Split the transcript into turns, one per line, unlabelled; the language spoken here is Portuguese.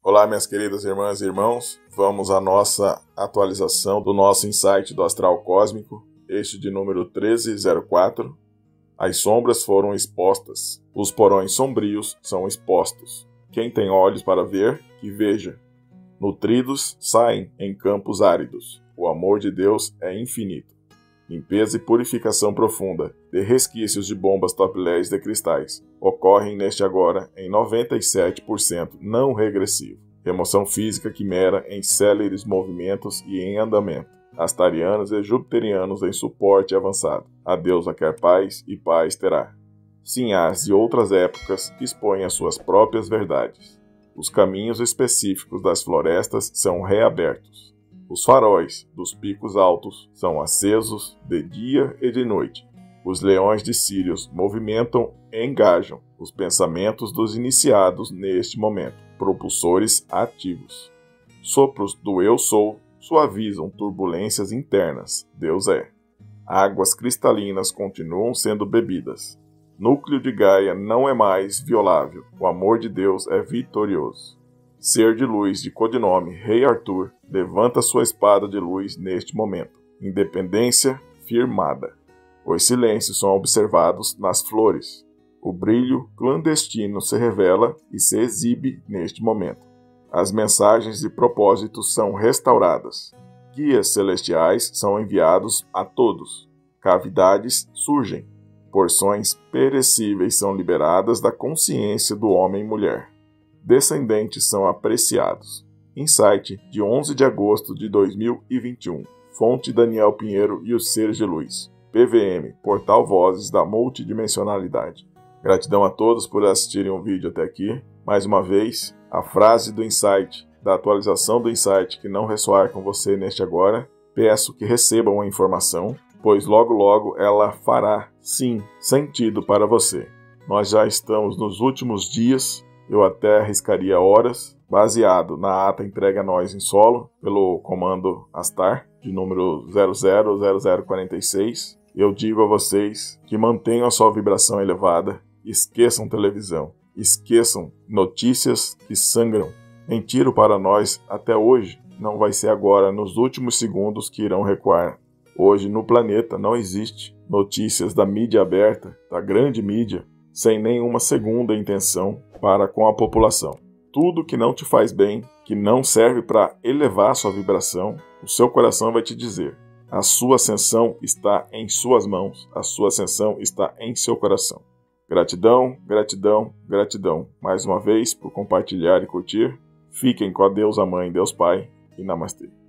Olá, minhas queridas irmãs e irmãos, vamos à nossa atualização do nosso insight do astral cósmico, este de número 1304. As sombras foram expostas, os porões sombrios são expostos. Quem tem olhos para ver, que veja. Nutridos saem em campos áridos. O amor de Deus é infinito. Limpeza e purificação profunda de resquícios de bombas topless de cristais ocorrem neste agora em 97% não regressivo. Remoção física quimera em céleres movimentos e em andamento. Astarianos e jupiterianos em suporte avançado. A deusa quer paz e paz terá. Sinhás de outras épocas expõem as suas próprias verdades. Os caminhos específicos das florestas são reabertos. Os faróis dos picos altos são acesos de dia e de noite. Os leões de Sírios movimentam e engajam os pensamentos dos iniciados neste momento, propulsores ativos. Sopros do Eu Sou suavizam turbulências internas, Deus é. Águas cristalinas continuam sendo bebidas. Núcleo de Gaia não é mais violável, o amor de Deus é vitorioso. Ser de luz de codinome Rei Arthur levanta sua espada de luz neste momento. Independência firmada. Os silêncios são observados nas flores. O brilho clandestino se revela e se exibe neste momento. As mensagens e propósitos são restauradas. Guias celestiais são enviados a todos. Cavidades surgem. Porções perecíveis são liberadas da consciência do homem e mulher. Descendentes são apreciados. Insight de 11 de agosto de 2021. Fonte Daniel Pinheiro e os Seres de Luz. PVM, Portal Vozes da Multidimensionalidade. Gratidão a todos por assistirem o vídeo até aqui. Mais uma vez, a frase do Insight, da atualização do Insight que não ressoar com você neste agora, peço que recebam a informação, pois logo logo ela fará, sim, sentido para você. Nós já estamos nos últimos dias, eu até arriscaria horas, baseado na ata entregue a nós em solo, pelo comando Astar, de número 000046. Eu digo a vocês que mantenham a sua vibração elevada, esqueçam televisão, esqueçam notícias que sangram. Em tiro para nós até hoje, não vai ser agora nos últimos segundos que irão recuar. Hoje no planeta não existe notícias da mídia aberta, da grande mídia, sem nenhuma segunda intenção para com a população. Tudo que não te faz bem, que não serve para elevar sua vibração, o seu coração vai te dizer. A sua ascensão está em suas mãos, a sua ascensão está em seu coração. Gratidão, gratidão, gratidão, mais uma vez por compartilhar e curtir. Fiquem com a Deus a Mãe, Deus Pai e Namastê.